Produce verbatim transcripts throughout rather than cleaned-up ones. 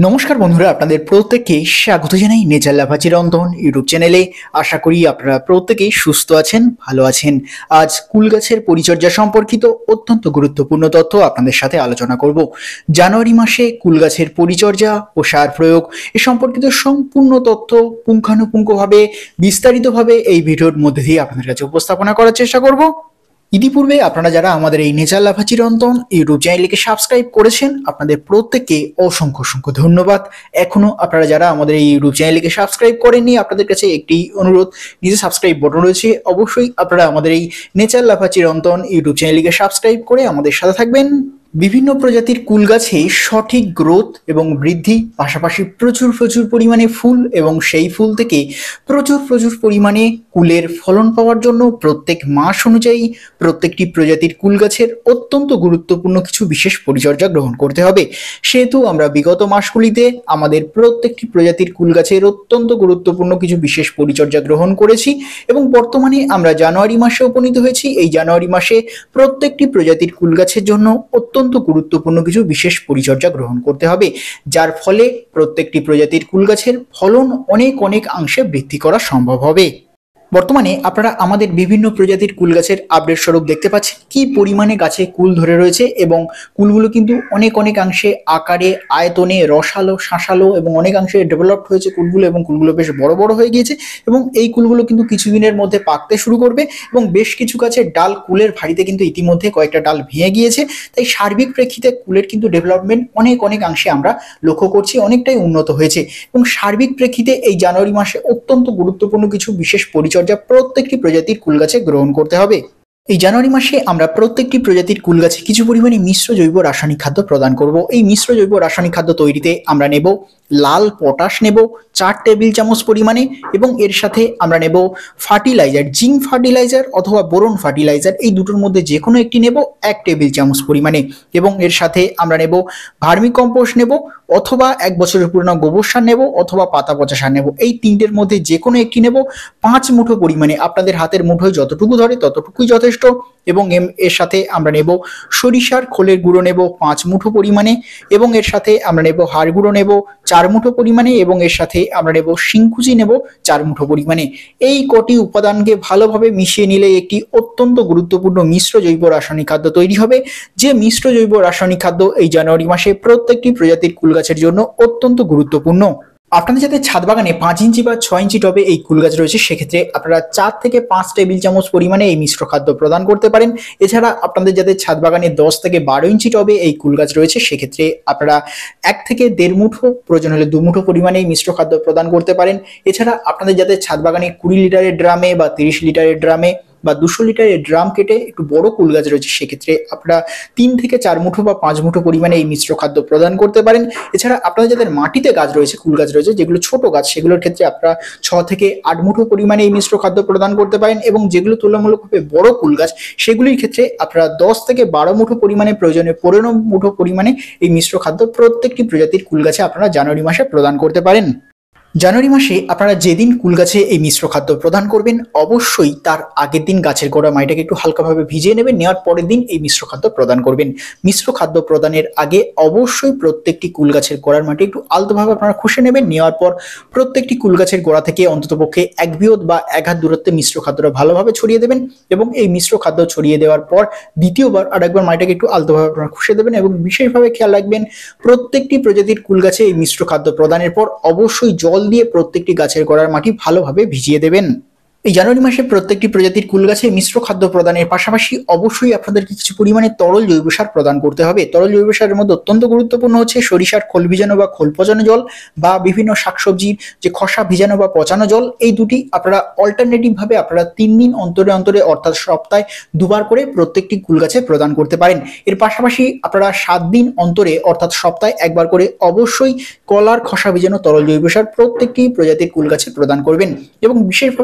নমস্কার বন্ধুরা, আপনাদের প্রত্যেককে স্বাগত জানাই নেচার লাভা চিরন্তন ইউটিউব চ্যানেলে। আশা করি আপনারা প্রত্যেকেই সুস্থ আছেন, ভালো আছেন। আজ কুল গাছের পরিচর্যা সম্পর্কিত অত্যন্ত গুরুত্বপূর্ণ তথ্য আপনাদের সাথে আলোচনা করব। জানুয়ারি মাসে কুল গাছের পরিচর্যা ও সার প্রয়োগ এ সম্পর্কিত সম্পূর্ণ তথ্য পুঙ্খানুপুঙ্খভাবে বিস্তারিতভাবে এই ভিডিওর মধ্যে দিয়ে আপনাদের কাছে উপস্থাপনা করার চেষ্টা করব। ইতিপূর্বে আপনারা যারা আমাদের এই নেচার লাভা চিরন্তন ইউটিউব চ্যানেলকে সাবস্ক্রাইব করেছেন, আপনাদের প্রত্যেককে অসংখ্য অসংখ্য ধন্যবাদ। এখনো আপনারা যারা আমাদের এই ইউটিউব চ্যানেলকে সাবস্ক্রাইব করেননি, আপনাদের কাছে একটি অনুরোধ, নিচে সাবস্ক্রাইব বটন রয়েছে, অবশ্যই আপনারা আমাদের এই নেচার লাভা চিরন্তন ইউটিউব চ্যানেলকে সাবস্ক্রাইব করে আমাদের সাথে থাকবেন। বিভিন্ন প্রজাতির কুল গাছে সঠিক গ্রোথ এবং বৃদ্ধি, পাশাপাশি প্রচুর প্রচুর পরিমাণে ফুল এবং সেই ফুল থেকে প্রচুর প্রচুর পরিমাণে কুলের ফলন পাওয়ার জন্য প্রত্যেক মাস অনুযায়ী প্রত্যেকটি প্রজাতির কুল গাছের অত্যন্ত গুরুত্বপূর্ণ কিছু বিশেষ পরিচর্যা গ্রহণ করতে হবে। সেহেতু আমরা বিগত মাসগুলিতে আমাদের প্রত্যেকটি প্রজাতির কুল গাছের অত্যন্ত গুরুত্বপূর্ণ কিছু বিশেষ পরিচর্যা গ্রহণ করেছি এবং বর্তমানে আমরা জানুয়ারি মাসে উপনীত হয়েছি। এই জানুয়ারি মাসে প্রত্যেকটি প্রজাতির কুল গাছের জন্য অত্যন্ত অত্যন্ত গুরুত্বপূর্ণ কিছু বিশেষ পরিচর্যা গ্রহণ করতে হবে, যার ফলে প্রত্যেকটি প্রজাতির কুল গাছের ফলন অনেক অনেক অংশে বৃদ্ধি করা সম্ভব হবে। বর্তমানে আপনারা আমাদের বিভিন্ন প্রজাতির কুল গাছের আপডেট স্বরূপ দেখতে পাচ্ছেন কি পরিমাণে গাছে কুল ধরে রয়েছে এবং কুলগুলো কিন্তু অনেক অনেকাংশে আকারে, আয়তনে রসালো, শাঁসালো এবং অনেকাংশে ডেভেলপড হয়েছে কুলগুলো এবং কুলগুলো বেশ বড় বড় হয়ে গিয়েছে এবং এই কুলগুলো কিন্তু কিছুদিনের মধ্যে পাকতে শুরু করবে এবং বেশ কিছু গাছের ডাল কুলের ভারিতে কিন্তু ইতিমধ্যে কয়েকটা ডাল ভেঙে গিয়েছে। তাই সার্বিক প্রেক্ষিতে কুলের কিন্তু ডেভেলপমেন্ট অনেক অনেকাংশে আমরা লক্ষ্য করছি অনেকটাই উন্নত হয়েছে এবং সার্বিক প্রেক্ষিতে এই জানুয়ারি মাসে অত্যন্ত গুরুত্বপূর্ণ কিছু বিশেষ পরিচর্যা যা প্রত্যেকটি প্রজাতির কুল গাছে গ্রহণ করতে হবে। এই জানুয়ারি মাসে আমরা প্রত্যেকটি প্রজাতির কুল গাছে কিছু পরিমাণে মিশ্র জৈব রাসায়নিক খাদ্য প্রদান করব। এই মিশ্র জৈব রাসায়নিক খাদ্য তৈরিতে আমরা নেব লাল পটাশ, নেব চার টেবিল চামচ পরিমাণে এবং এর সাথে আমরা নেব ফার্টিলাইজার, জিঙ্ক ফার্টিলাইজার অথবা বোরন ফার্টিলাইজার, এই দুটোর মধ্যে যে কোনো একটি নেব এক টেবিল চামচ পরিমাণে এবং এর সাথে আমরা নেব ভার্মি কম্পোস্ট নেব অথবা এক বছরের পুরনো গোবর সার নেব অথবা পাতা পচা সার নেব। এই তিনটের মধ্যে যে কোনো একটি নেব পাঁচ মুঠো পরিমাণে, আপনাদের হাতের মুঠোয় যতটুকু ধরে ততটুকুই যথেষ্ট। এবং এর সাথে আমরা নেব সরিষার খোলের গুঁড়ো নেব পাঁচ মুঠো পরিমাণে এবং এর সাথে আমরা নেব হাড় গুঁড়ো নেব চার মুঠো পরিমাণে এবং এর সাথে আমরা নেব শিংকুচি নেব চার মুঠো পরিমাণে। এই কটি উপাদানকে ভালোভাবে মিশিয়ে নিলে একটি অত্যন্ত গুরুত্বপূর্ণ মিশ্র জৈব রাসায়নিক খাদ্য তৈরি হবে, যে মিশ্র জৈব রাসায়নিক খাদ্য এই জানুয়ারি মাসে প্রত্যেকটি প্রজাতির কুল গাছের জন্য অত্যন্ত গুরুত্বপূর্ণ। আপনাদের যাতে ছাদ বাগানে পাঁচ ইঞ্চি বা ছয় ইঞ্চি টবে এই কুল গাছ রয়েছে, সেক্ষেত্রে আপনারা চার থেকে পাঁচ টেবিল চামচ পরিমাণে এই মিশ্র খাদ্য প্রদান করতে পারেন। এছাড়া আপনাদের যাতে ছাদ বাগানে দশ থেকে বারো ইঞ্চি টবে এই কুল গাছ রয়েছে, সেক্ষেত্রে আপনারা এক থেকে দেড় মুঠো, প্রয়োজন হলে দু মুঠো পরিমাণে এই মিশ্র খাদ্য প্রদান করতে পারেন। এছাড়া আপনাদের যাতে ছাদ বাগানে কুড়ি লিটারের ড্রামে বা তিরিশ লিটারের ড্রামে বা দুশো লিটারের ড্রাম কেটে একটু বড় কুল গাছ রয়েছে, সেক্ষেত্রে আপনারা তিন থেকে চার মুঠো বা পাঁচ মুঠো পরিমাণে এই মিশ্র খাদ্য প্রদান করতে পারেন। এছাড়া আপনাদের যাদের মাটিতে গাছ রয়েছে, কুল গাছ রয়েছে যেগুলো ছোট গাছ, সেগুলোর ক্ষেত্রে আপনারা ছ থেকে আট মুঠো পরিমাণে এই মিশ্র খাদ্য প্রদান করতে পারেন এবং যেগুলো তুলনামূলকভাবে বড় কুল গাছ, সেগুলির ক্ষেত্রে আপনারা দশ থেকে বারো মুঠো পরিমাণে, প্রয়োজনে পনেরো মুঠো পরিমাণে এই মিশ্র খাদ্য প্রত্যেকটি প্রজাতির কুল গাছে আপনারা জানুয়ারি মাসে প্রদান করতে পারেন। জানুয়ারি মাসে আপনারা যেদিন কুল গাছে এই মিশ্র খাদ্য প্রদান করবেন, অবশ্যই তার আগের দিন গাছের গোড়া মাটিটাকে একটু হালকাভাবে ভিজিয়ে নেবেন, নেওয়ার পরের দিন এই মিশ্র খাদ্য প্রদান করবেন। মিশ্র খাদ্য প্রদানের আগে অবশ্যই প্রত্যেকটি কুল গাছের গোড়ার মাটি একটু আলতোভাবে আপনারা খুশে নেবেন। নেওয়ার পর প্রত্যেকটি কুল গাছের গোড়া থেকে অন্ততপক্ষে এক বিয়ত বা এক হাত দূরত্বে মিশ্র খাদ্যটা ভালোভাবে ছড়িয়ে দেবেন এবং এই মিশ্র খাদ্য ছড়িয়ে দেওয়ার পর দ্বিতীয়বার আর একবার মাটিটাকে একটু আলতোভাবে আপনারা খুশে দেবেন এবং বিশেষভাবে খেয়াল রাখবেন প্রত্যেকটি প্রজাতির কুল গাছে এই মিশ্র খাদ্য প্রদানের পর অবশ্যই জল দিয়ে প্রত্যেকটি গাছের গোড়ার মাটি ভালোভাবে ভিজিয়ে দেবেন। এই জানুয়ারি মাসে প্রত্যেকটি প্রজাতির কুল গাছে মিশ্র খাদ্য প্রদানের পাশাপাশি অবশ্যই আপনাদেরকে কিছু পরিমাণে তরল জৈব সার প্রদান করতে হবে। তরল জৈব সারের মধ্যে অত্যন্ত গুরুত্বপূর্ণ হচ্ছে সরিষার খোল ভিজানো বা খোল পচানো জল বা বিভিন্ন শাকসবজির যে খসা ভিজানো বা পচানো জল, এই দুটি আপনারা অল্টারনেটিভ ভাবে আপনারা তিন দিন অন্তরে অন্তরে অর্থাৎ সপ্তাহে দুবার করে প্রত্যেকটি কুল গাছে প্রদান করতে পারেন। এর পাশাপাশি আপনারা সাত দিন অন্তরে অর্থাৎ সপ্তাহে একবার করে অবশ্যই কলার খসা ভিজানো তরল জৈব সার প্রত্যেকটি প্রজাতির কুল গাছে প্রদান করবেন এবং বিশেষভাবে খেয়াল রাখবেন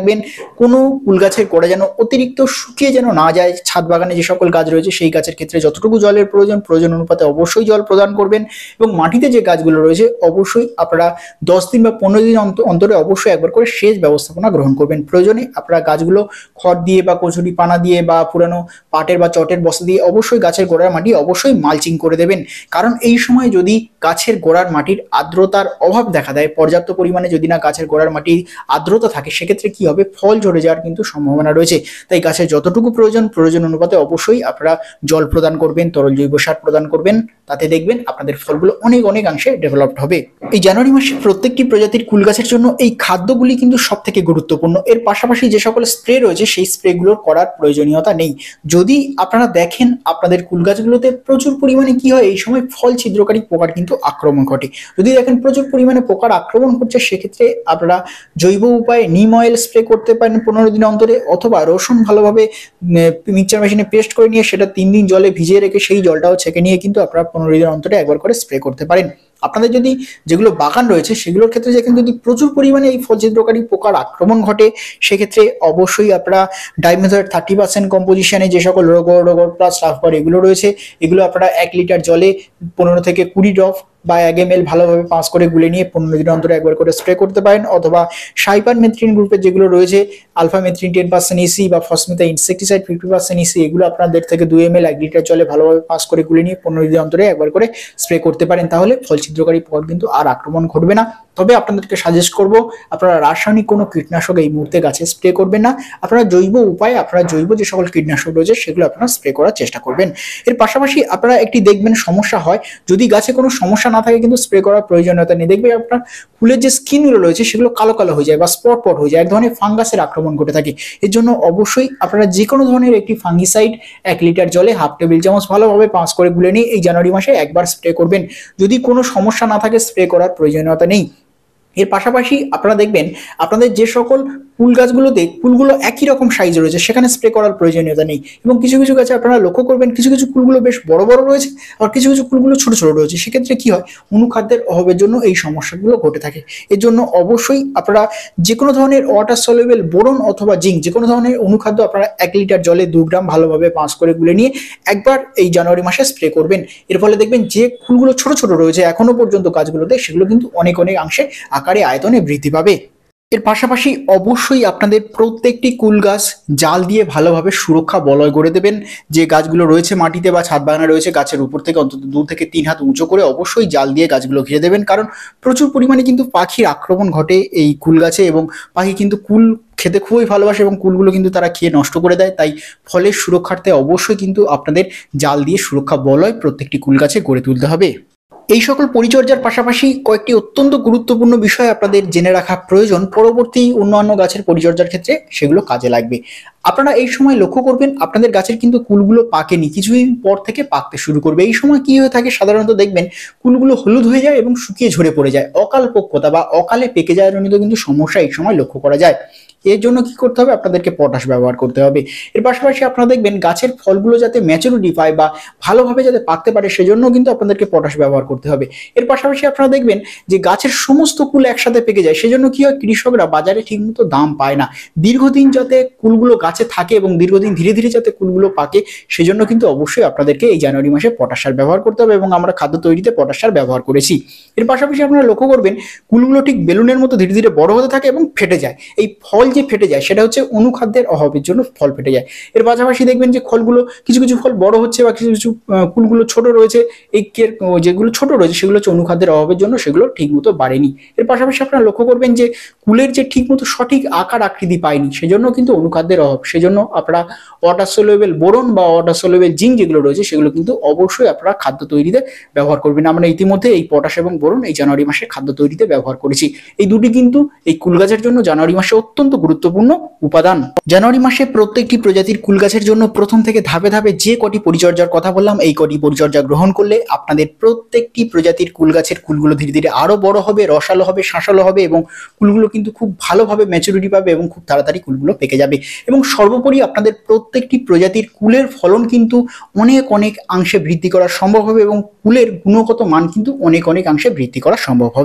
রাখবেন কোনো কুল গাছের গোড়া যেন অতিরিক্ত শুকিয়ে যেন না যায়। ছাদ বাগানে যে সকল গাছ রয়েছে সেই গাছের ক্ষেত্রে যতটুকু জলের প্রয়োজন প্রয়োজন অনুপাতে অবশ্যই জল প্রদান করবেন, এবং মাটিতে যে গাছগুলো রয়েছে অবশ্যই আপনারা দশ দিন বা পনেরো দিন অন্তরে অবশ্যই একবার করে সেচ ব্যবস্থাপনা গ্রহণ করবেন। প্রয়োজনে আপনারা গাছগুলো খড় দিয়ে বা কচুরি পানা দিয়ে বা পুরানো পাটের বা চটের বস্তা দিয়ে অবশ্যই গাছের গোড়ার মাটি অবশ্যই মালচিং করে দেবেন, কারণ এই সময় যদি গাছের গোড়ার মাটির আর্দ্রতার অভাব দেখা দেয়, পর্যাপ্ত পরিমাণে যদি না গাছের গোড়ার মাটি আর্দ্রতা থাকে, সেক্ষেত্রে কি হবে, ফল ঝরে যাওয়ার কিন্তু সম্ভাবনা রয়েছে। তাই গাছের যতটুকু প্রয়োজন প্রয়োজন অনুপাতে অবশ্যই আপনারা জল প্রদান করবেন, তরল জৈব সার প্রদান করবেন, তাতে দেখবেন আপনাদের ফলগুলো অনেক অনেকাংশে ডেভেলপড হবে। এই জানুয়ারি মাসে প্রত্যেকটি প্রজাতির কুল গাছের জন্য এই খাদ্যগুলি কিন্তু সব থেকে গুরুত্বপূর্ণ। এর পাশাপাশি যে সকল স্প্রে রয়েছে সেই স্প্রেগুলোর করার প্রয়োজনীয়তা নেই। যদি আপনারা দেখেন আপনাদের কুল গাছগুলোতে প্রচুর পরিমাণে কি হয়, এই সময় ফল ছিদ্রকারী পোকার কিন্তু আক্রমণ ঘটে। যদি দেখেন প্রচুর পরিমাণে পোকার আক্রমণ করছে, সেক্ষেত্রে আপনারা জৈব উপায়ে নিম অয়েল স্প্রে করতে পারেন পনেরো দিন অন্তরে, অথবা রসুন ভালোভাবে মিক্সচার মেশিনে পেস্ট করে নিয়ে সেটা তিন দিন জলে ভিজিয়ে রেখে সেই জলটাও ছেঁকে নিয়ে কিন্তু আপনারা পনেরো দিন অন্তরে একবার করে স্প্রে করতে পারেন। আপনাদের যদি যেগুলো বাগান রয়েছে সেগুলোর ক্ষেত্রে যেখানে যদি প্রচুর পরিমাণে এই ফল ছিদ্রকারী পোকার আক্রমণ ঘটে, সেক্ষেত্রে অবশ্যই আপনারা ডাইমেথয়েড থার্টি পার্সেন্ট কম্পোজিশনে যে সকল রোগর রোগর প্লাস সালফার এগুলো রয়েছে, এগুলো আপনারা এক লিটার জলে পনেরো থেকে কুড়ি ড্রপ বা এক এম এল ভালোভাবে পাঁচ করে গুলে নিয়ে পনেরো দিন অন্তরে একবার করে স্প্রে করতে পারেন। অথবা সাইপার মেথ্রিন গ্রুপের যেগুলো রয়েছে, alphamethrin ten percent EC বা ফসমেথা ইনসেকটিসাইড ফিফটি পার্সেন্ট ইসি, এগুলো আপনার দেড় থেকে দুই এম এল এক লিটার জলে ভালোভাবে পাঁচ করে গুলে নিয়ে পনেরো দিন অন্তরে একবার করে স্প্রে করতে পারেন। তাহলে ফল ছিদ্রকারী পোকার কিন্তু আর আক্রমণ ঘটবে না। তবে আপনাদেরকে সাজেস্ট করব আপনারা রাসায়নিক কোনো কীটনাশক এই মুহূর্তে গাছে স্প্রে করবেন না। আপনারা জৈব উপায়ে আপনারা জৈব যে সকল কীটনাশক রয়েছে সেগুলো আপনারা স্প্রে করার চেষ্টা করবেন। এর পাশাপাশি আপনারা একটি দেখবেন সমস্যা হয়, যদি গাছে কোনো সমস্যা না থাকে কিন্তু স্প্রে করার প্রয়োজনীয়তা নেই, দেখবেন আপনার ফুলের যে স্কিনগুলো রয়েছে সেগুলো কালো কালো হয়ে যায় বা স্পট পট হয়ে যায়, এক ধরনের ফাঙ্গাসের আক্রমণ ঘটে থাকে। এর জন্য অবশ্যই আপনারা যে কোনো ধরনের একটি ফাঙ্গিসাইড এক লিটার জলে হাফ টেবিল চামচ ভালোভাবে পাঁচ করে গুলে নিয়ে এই জানুয়ারি মাসে একবার স্প্রে করবেন। যদি কোনো সমস্যা না থাকে স্প্রে করার প্রয়োজনীয়তা নেই। এর পাশাপাশি আপনারা দেখবেন আপনাদের যে সকল ফুল গাছগুলোতে ফুলগুলো একই রকম সাইজ রয়েছে সেখানে স্প্রে করার প্রয়োজনীয়তা নেই, এবং কিছু কিছু গাছে আপনারা লক্ষ্য করবেন কিছু কিছু ফুলগুলো বেশ বড় বড় রয়েছে আর কিছু কিছু ফুলগুলো ছোট ছোট রয়েছে। সেক্ষেত্রে কি হয়, অনুখাদ্যের অভাবের জন্য এই সমস্যাগুলো ঘটে থাকে। এর জন্য অবশ্যই আপনারা যে কোনো ধরনের ওয়াটার সলিউবল বোরন অথবা জিঙ্ক যে কোনো ধরনের অনুখাদ্য আপনারা এক লিটার জলে দু গ্রাম ভালোভাবে পাঁচ করে গুলে নিয়ে একবার এই জানুয়ারি মাসে স্প্রে করবেন। এর ফলে দেখবেন যে ফুলগুলো ছোট ছোট রয়েছে এখনো পর্যন্ত গাছগুলোতে, সেগুলো কিন্তু অনেক অনেক অংশে আকারে আয়তনে বৃদ্ধি পাবে। এর পাশাপাশি অবশ্যই আপনাদের প্রত্যেকটি কুল গাছ জাল দিয়ে ভালোভাবে সুরক্ষা বলয় করে দেবেন। যে গাছগুলো রয়েছে মাটিতে বা ছাদ বাগানে রয়েছে, গাছের উপর থেকে অন্তত দু থেকে তিন হাত উঁচু করে অবশ্যই জাল দিয়ে গাছগুলো ঘিরে দেবেন, কারণ প্রচুর পরিমাণে কিন্তু পাখির আক্রমণ ঘটে এই কুল গাছে, এবং পাখি কিন্তু কুল খেতে খুবই ভালোবাসে এবং কুলগুলো কিন্তু তারা খেয়ে নষ্ট করে দেয়। তাই ফলের সুরক্ষার্থে অবশ্যই কিন্তু আপনাদের জাল দিয়ে সুরক্ষা বলয় প্রত্যেকটি কুল গাছে গড়ে তুলতে হবে। এই সকল পরিচর্যার পাশাপাশি কয়েকটি অত্যন্ত গুরুত্বপূর্ণ বিষয় আপনাদের জেনে রাখা প্রয়োজন, পরবর্তী অন্যান্য গাছের পরিচর্যার ক্ষেত্রে সেগুলো কাজে লাগবে। আপনারা এই সময় লক্ষ্য করবেন আপনাদের গাছের কিন্তু কুলগুলো পাকেনি, কিছুদিন পর থেকে পাকতে শুরু করবে। এই সময় কি হয়ে থাকে, সাধারণত দেখবেন কুলগুলো হলুদ হয়ে যায় এবং শুকিয়ে ঝরে পড়ে যায়, অকাল পক্বতা বা অকালে পেকে যাওয়ার জনিত কিন্তু সমস্যা এই সময় লক্ষ্য করা যায়। এর জন্য কি করতে হবে, আপনাদেরকে পটাশ ব্যবহার করতে হবে। এর পাশাপাশি আপনারা দেখবেন গাছের ফলগুলো যাতে ম্যাচুরিটি পায় বা ভালোভাবে যাতে পাকতে পারে সেজন্য কিন্তু আপনাদেরকে পটাশ ব্যবহার করতে হবে। এর পাশাপাশি আপনারা দেখবেন যে গাছের সমস্ত কুল একসাথে পেকে যায়, সেজন্য কি হয়, কৃষকরা বাজারে ঠিকমতো দাম পায় না। দীর্ঘদিন যাতে কুলগুলো গাছে থাকে এবং দীর্ঘদিন ধীরে ধীরে যাতে কুলগুলো পাকে, সেজন্য কিন্তু অবশ্যই আপনাদেরকে এই জানুয়ারি মাসে পটাশ সার ব্যবহার করতে হবে, এবং আমরা খাদ্য তৈরিতে পটাশ সার ব্যবহার করেছি। এর পাশাপাশি আপনারা লক্ষ্য করবেন কুলগুলো ঠিক বেলুনের মতো ধীরে ধীরে বড় হতে থাকে এবং ফেটে যায়। এই ফল যে ফেটে যায় সেটা হচ্ছে অনুখাদ্যের অভাবের জন্য ফল ফেটে যায়। এর পাশাপাশি দেখবেন যে ফলগুলো কিছু কিছু ফল বড় হচ্ছে বা কিছু কিছু কুলগুলো ছোট রয়েছে, এই যেগুলো ছোট রয়েছে সেগুলো হচ্ছে অনুখাদ্যের অভাবের জন্য সেগুলো ঠিকমতো বাড়েনি। এর পাশাপাশি আপনারা লক্ষ্য করবেন যে কুলের যে ঠিকমতো সঠিক আকার আকৃতি পায়নি, সেজন্য কিন্তু অনুখাদ্যের অভাব। সেজন্য আপনারা ওয়াটার সলিউবল বোরন বা ওয়াটার সলিউবল জিঙ্ক যেগুলো রয়েছে সেগুলো কিন্তু অবশ্যই আপনারা খাদ্য তৈরিতে ব্যবহার করবেন। আমরা ইতিমধ্যে এই পটাশ এবং বোরন এই জানুয়ারি মাসে খাদ্য তৈরিতে ব্যবহার করেছি। এই দুটি কিন্তু এই কুল গাছের জন্য জানুয়ারি মাসে অত্যন্ত গুরুত্বপূর্ণ উপাদান। জানুয়ারি মাসে প্রত্যেকটি প্রজাতির কুল গাছের জন্য প্রথম থেকে ধাপে ধাপে যে কটি পরিচর্যার কথা বললাম, এই কটি পরিচর্যা গ্রহণ করলে আপনাদের প্রত্যেকটি প্রজাতির কুল গাছের কুলগুলো ধীরে ধীরে আরো বড় হবে, রসালো হবে, শাঁসালো হবে, এবং কুলগুলো কিন্তু খুব ভালোভাবে ম্যাচুরিটি পাবে এবং খুব তাড়াতাড়ি কুলগুলো পেকে যাবে। এবং সর্বোপরি আপনাদের প্রত্যেকটি প্রজাতির কুলের ফলন কিন্তু অনেক অনেক অংশে বৃদ্ধি করা সম্ভব হবে, এবং কুলের গুণগত মান কিন্তু অনেক অনেক অংশে বৃদ্ধি করা সম্ভব হবে।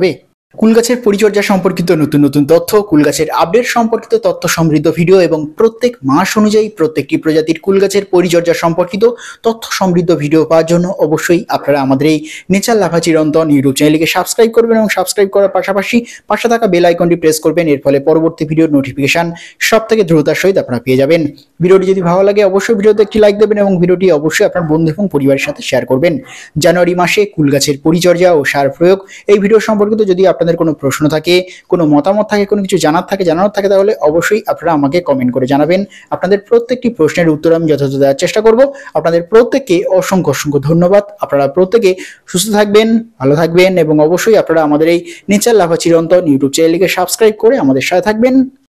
কুল গাছের পরিচর্যা সম্পর্কিত নতুন নতুন তথ্য, কুল গাছের আপডেট সম্পর্কিত তথ্য সমৃদ্ধ ভিডিও এবং প্রত্যেক মাস অনুযায়ী প্রত্যেকটি প্রজাতির কুল গাছের পরিচর্যা সম্পর্কিত তথ্য সমৃদ্ধ ভিডিও পাওয়ার জন্য অবশ্যই আপনারা আমাদের এই নেচার লাভা চিরন্তন ইউটিউব চ্যানেলকে সাবস্ক্রাইব করবেন এবং সাবস্ক্রাইব করার পাশাপাশি পাশে থাকা বেল আইকনটি প্রেস করবেন। এর ফলে পরবর্তী ভিডিওর নোটিফিকেশন সব থেকে দ্রুততার সহিত আপনারা পেয়ে যাবেন। ভিডিওটি যদি ভালো লাগে অবশ্যই ভিডিওতে একটি লাইক দেবেন এবং ভিডিওটি অবশ্যই আপনার বন্ধু এবং পরিবারের সাথে শেয়ার করবেন। জানুয়ারি মাসে কুল গাছের পরিচর্যা ও সার প্রয়োগ এই ভিডিও সম্পর্কিত যদি আপনাদের কোনো প্রশ্ন থাকে, কোনো মতামত থাকে, কোনো কিছু জানার থাকে জানানোর থাকে তাহলে অবশ্যই আপনারা আমাকে কমেন্ট করে জানাবেন। আপনাদের প্রত্যেকটি প্রশ্নের উত্তর আমি যথাযথ দেওয়ার চেষ্টা করব। আপনাদের প্রত্যেককে অসংখ্য অসংখ্য ধন্যবাদ। আপনারা প্রত্যেকে সুস্থ থাকবেন, ভালো থাকবেন এবং অবশ্যই আপনারা আমাদের এই নেচার লাভা চিরন্তন ইউটিউব চ্যানেলকে সাবস্ক্রাইব করে আমাদের সাথে থাকবেন।